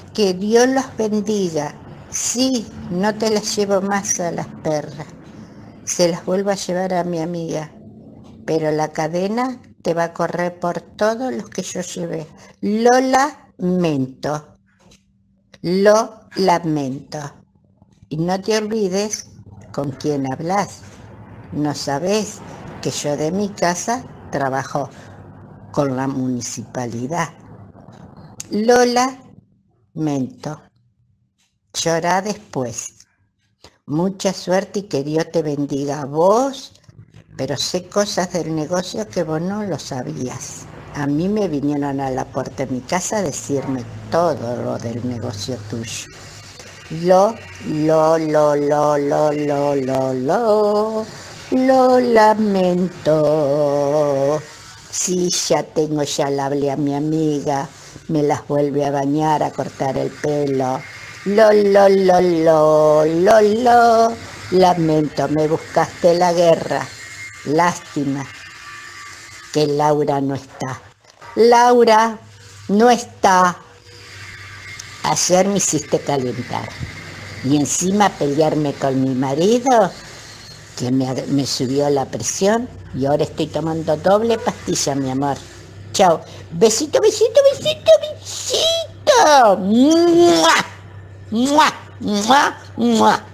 Que Dios los bendiga. Sí, no te las llevo más a las perras. Se las vuelvo a llevar a mi amiga. Pero la cadena te va a correr por todos los que yo llevé. Lo lamento. Lo lamento. Y no te olvides con quién hablas. No sabes que yo de mi casa trabajo con la municipalidad. Lo lamento. Llorá después. Mucha suerte y que Dios te bendiga a vos, pero sé cosas del negocio que vos no lo sabías. A mí me vinieron a la puerta de mi casa a decirme todo lo del negocio tuyo. Lo lamento. Sí, ya le hablé a mi amiga, me las vuelve a bañar, a cortar el pelo. Lo lamento, me buscaste la guerra. Lástima que Laura no está. Laura no está. Ayer me hiciste calentar y encima pelearme con mi marido, que me subió la presión y ahora estoy tomando doble pastilla, mi amor. Chao. Besito, besito, besito, besito. ¡Mua! ¡Mua! ¡Mua! ¡Mua!